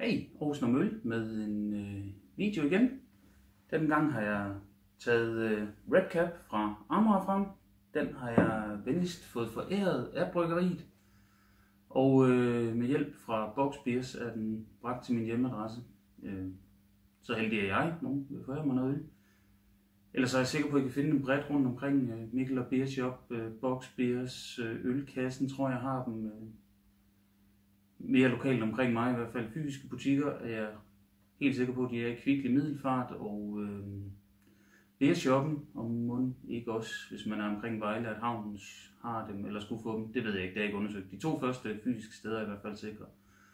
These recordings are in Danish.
Hej, Rosen og Møl med en video igen. Denne gang har jeg taget Red Cap fra Amager frem. Den har jeg venligst fået foræret af bryggeriet. Og med hjælp fra Box Beers er den bragt til min hjemmeadresse. Så heldig er jeg, nogen vil forære mig noget øl. Ellers er jeg sikker på, at I kan finde dem bredt rundt omkring. Mikkel og Beer Shop, Box Beers, Ølkassen tror jeg har dem. Mere lokalt omkring mig, i hvert fald fysiske butikker, er jeg helt sikker på, at de er i Kvickly Middelfart og Beer Shoppen, og må ikke også, hvis man er omkring Vejle, at Havnens har dem, eller skulle få dem. Det ved jeg ikke, det er ikke undersøgt. De to første fysiske steder er i hvert fald sikre.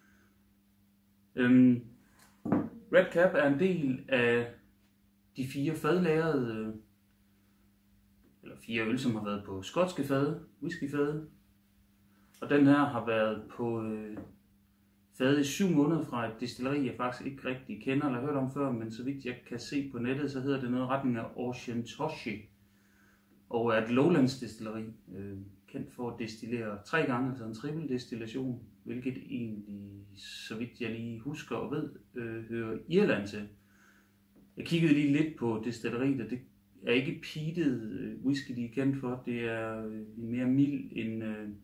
Red Cap er en del af de 4 fadlagrede, eller 4 øl, som har været på skotske fade, whiskyfade. Og den her har været på fade i 7 måneder fra et destilleri, jeg faktisk ikke rigtig kender eller har hørt om før, men så vidt jeg kan se på nettet, så hedder det noget i retning af Oceantoshi, og er et Lowlands destilleri, kendt for at destillere 3 gange, altså en triple destillation, hvilket egentlig, så vidt jeg lige husker og ved, hører Irland til. Jeg kiggede lige lidt på destilleriet, og det er ikke peated whisky, de er kendt for. Det er mere mild end,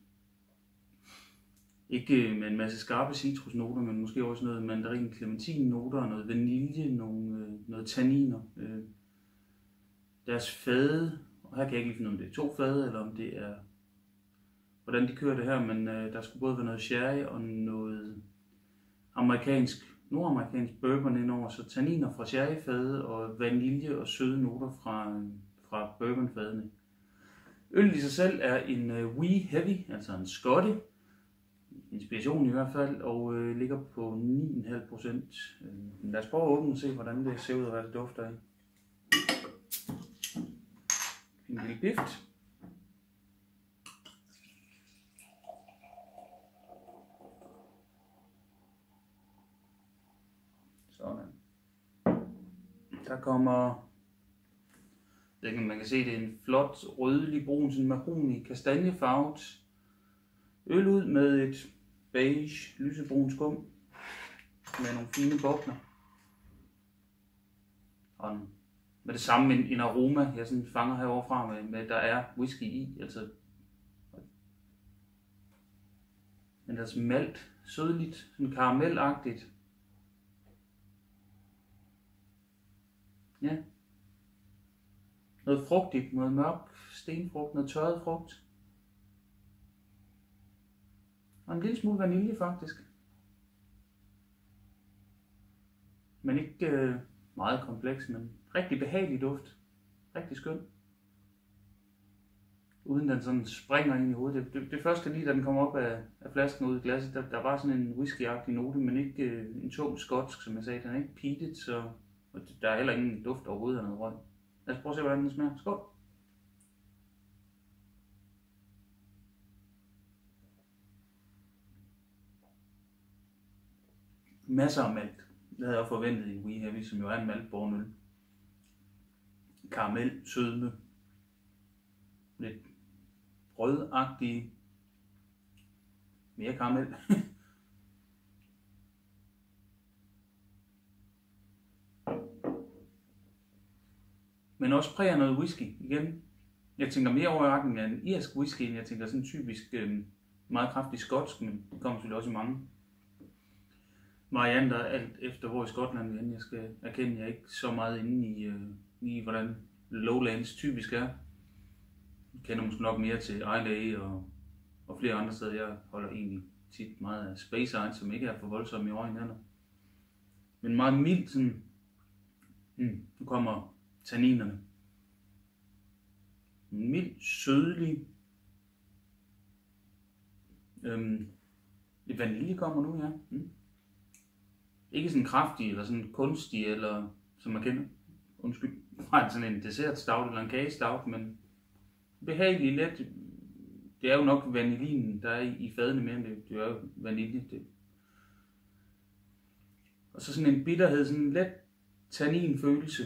ikke med en masse skarpe citrusnoter, men måske også noget mandarin, clementin noter, noget vanilje, noget tanniner. Deres fade, og her kan jeg ikke lige finde, om det er 2 fade, eller om det er, hvordan de kører det her, men der skulle både være noget sherry og noget nordamerikansk bourbon indover, så tanniner fra sherryfade og vanilje og søde noter fra bourbonfadene. Øllet i sig selv er en wee heavy, altså en scotty, inspiration i hvert fald, og ligger på 9,5%. Lad os prøve at åbne og se, hvordan det ser ud og hvad det dufter af. En lille bift. Sådan. Der kommer, man kan se, det er en flot rødlig brun, sådan mahogni kastanjefarvet øl ud med et beige lysebrun skum med nogle fine bobler. Og med det samme en aroma, jeg sådan fanger heroverfra med der er whisky i, altså. Men der er malt, sødligt, sådan karamelagtigt. Ja. Noget frugtigt, noget mørk stenfrugt, noget tørret frugt. Og en lille smule vanilje faktisk. Men ikke meget kompleks, men rigtig behagelig duft. Rigtig skøn. Uden den sådan springer ind i hovedet. Det første lige, da den kom op af flasken ud i glasset, der var sådan en whisky-agtig note, men ikke en tung skotsk, som jeg sagde. Den er ikke peated, så der er heller ingen duft overhovedet af noget røg. Lad os prøve at se, hvordan den smager. Skål! Masser af malt. Det havde jeg forventet i Wee Heavy, som jo er en maltbåren øl. Karamel, sødme. Lidt rødagtig. Mere karamel. Men også præger noget whisky igen. Jeg tænker mere over i retning af en irsk whisky, end jeg tænker sådan typisk meget kraftig skotsk, men det kommer selvfølgelig også i mange varianter, alt efter hvor i Skotland vi er. Jeg skal erkende, at jeg er ikke så meget inde i hvordan Lowlands typisk er. Jeg kender måske nok mere til Islay og flere andre steder. Jeg holder egentlig tit meget af Speyside, som ikke er for voldsomme i øjnene heller. Men meget mildt sådan. Nu kommer tanninerne. Mild, sødlig. Lidt vanilje kommer nu, ja. Ikke sådan kraftig eller sådan kunstig, eller som man kender, fra sådan en dessertstout eller en kagestout, men behagelig let. Det er jo nok vaniljen, der er i fadene mere end det er jo vanilje. Og så sådan en bitterhed, sådan en let tanninfølelse.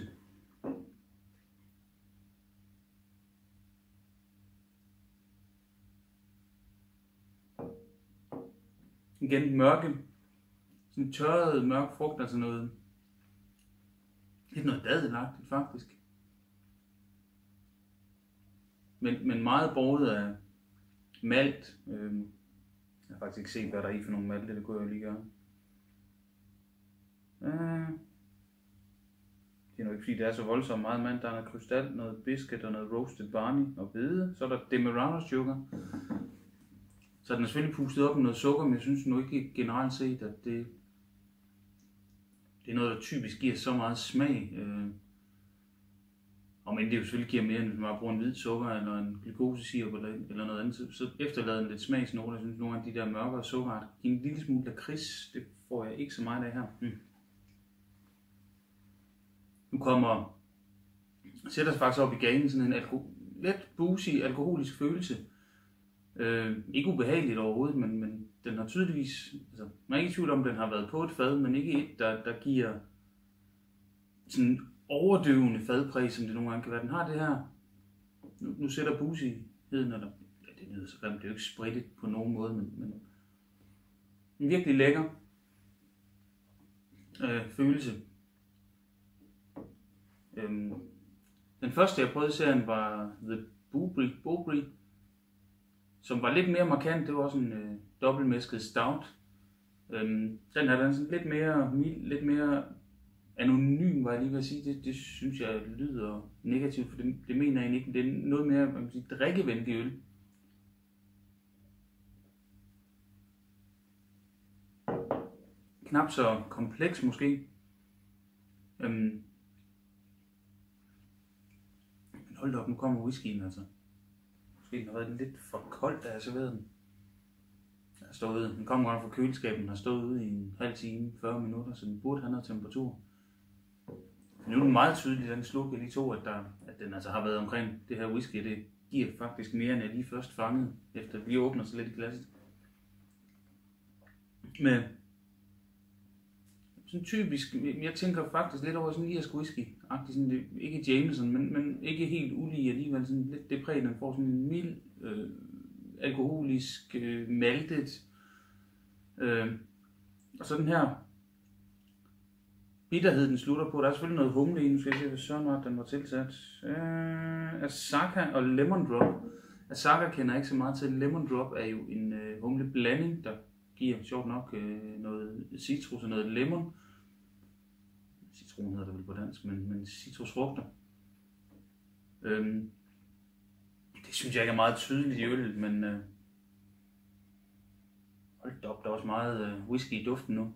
Igen mørke, sådan tørret mørk frugt, altså noget, lidt noget dadelagtigt faktisk. Men meget båret af malt. Jeg har faktisk ikke set, hvad der er i for nogle malte, det kunne jeg jo lige gøre. Det er nok ikke fordi, det er så voldsomt meget malt. Der er noget krystal, noget biscuit og noget roasted barley og hvede. Så er der demerara sugar. Så den er selvfølgelig pustet op med noget sukker, men jeg synes nu ikke generelt set, at det er noget, der typisk giver så meget smag. Og men det jo selvfølgelig giver mere, end hvis man bare bruger en hvid sukker eller en glukosesirup eller noget andet, så efterlader den lidt smagsnoter. Jeg synes nogle af de der mørkere sukkerarter giver en lille smule lakrids. Det får jeg ikke så meget af her. Nu sætter sig faktisk op i ganen sådan en let boozy alkoholisk følelse. Ikke ubehageligt overhovedet, men den har tydeligvis, altså, man er ikke i tvivl om, den har været på et fad, men ikke et, der giver sådan overdøvende fadpræg, som det nogle gange kan være. Den har det her, nu sætter boozyheden, eller ja, det lyder så grimt, det er jo ikke sprittet på nogen måde, men en virkelig lækker følelse. Den første jeg prøvede i serien var The Bobry, som var lidt mere markant. Det var også en dobbeltmæsket stout. Den her den er sådan lidt mere mild, lidt mere anonym, var jeg lige ved at sige. Det synes jeg lyder negativt, for det mener jeg ikke. Det er noget mere, man kan sige, drikkevenlig øl. Knap så kompleks måske. Men hold op, nu kommer whiskyen altså. Måske den har været lidt for koldt, da jeg serverede den. Den kom godt fra køleskabet, den har stået ude i en halv time, 40 minutter, så den burde have noget temperatur. Nu er det meget tydeligt, den sluk jeg lige tog, at den altså har været omkring det her whisky. Det giver faktisk mere, end jeg lige først fangede, efter vi åbner så lidt i glasset. Men sådan typisk, jeg tænker faktisk lidt over sådan en irsk whisky-agtig, sådan det, ikke Jameson, men ikke helt ulige alligevel, sådan lidt det præg, den får sådan en mild, alkoholisk, maltet, og så den her bitterhed, den slutter på. Der er selvfølgelig noget humle i, nu skal jeg se, hvad søren var, den var tilsat. Asahi og Lemon Drop. Asahi kender jeg ikke så meget til. Lemon Drop er jo en humleblanding, der giver sjovt nok noget citrus og noget lemon. Citron hedder det vel på dansk, men citrusfrugter. Det synes jeg ikke er meget tydeligt i øl, men hold da op, der er også meget whisky i duften nu.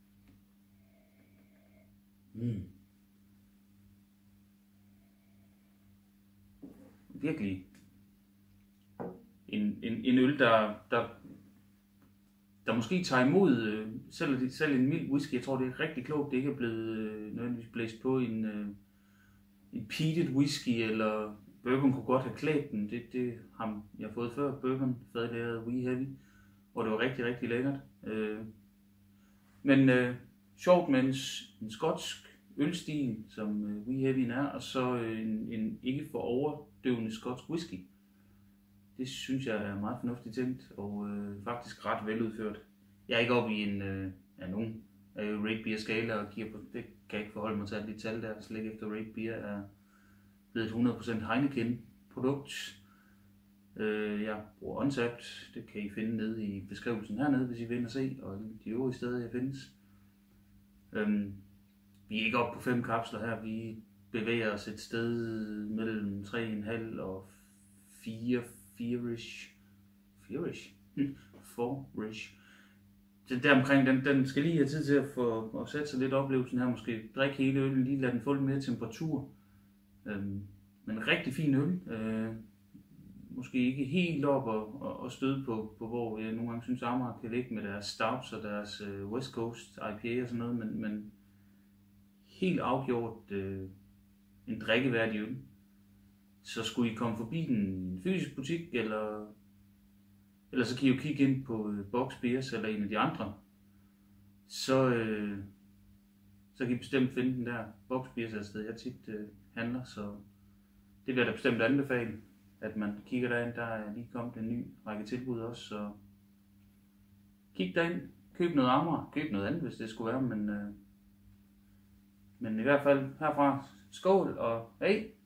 Virkelig en øl, der måske tager imod, selv en mild whisky. Jeg tror, det er rigtig klogt, det ikke er blevet nødvendigvis blæst på en peated whisky, eller bourbon kunne godt have klædt den. Det har jeg fået før, bourbon, fadlæret Wee Heavy, hvor det var rigtig, rigtig lækkert. Men sjovt med en skotsk ølstil, som Wee Heavy er, og så en ikke for overdøvende skotsk whisky. Det synes jeg er meget fornuftigt tænkt, og faktisk ret veludført. Jeg er ikke oppe i nogen af Rate Beer skala, og det kan jeg ikke forholde mig til, at de tal der, slet ikke efter Rate Beer er blevet et 100% Heineken produkt. Jeg bruger Untapped, det kan I finde nede i beskrivelsen hernede, hvis I vil ind og se, og de øvrige steder, jeg findes. Vi er ikke oppe på 5 kapsler her, vi bevæger os et sted mellem 3,5 og 4-ish. Det der omkring, den skal lige have tid til at få sætte sig lidt oplevelsen her, måske drikke hele øllen, lige lade den få lidt mere temperatur. Men en rigtig fin øl. Måske ikke helt op og støde på, hvor jeg nogle gange synes, Amager kan ligge med deres stouts og deres West Coast IPA og sådan noget, men helt afgjort en drikkeværdig øl. Så skulle I komme forbi en fysisk butik, eller så kan I jo kigge ind på Box Beers eller en af de andre, så kan I bestemt finde den der. Box Beers er et sted, jeg tit handler, så det vil jeg da bestemt anbefale, at man kigger derind. Der er lige kommet en ny række tilbud også, så kig derind, køb noget Amager, køb noget andet, hvis det skulle være, men i hvert fald herfra skål og hey!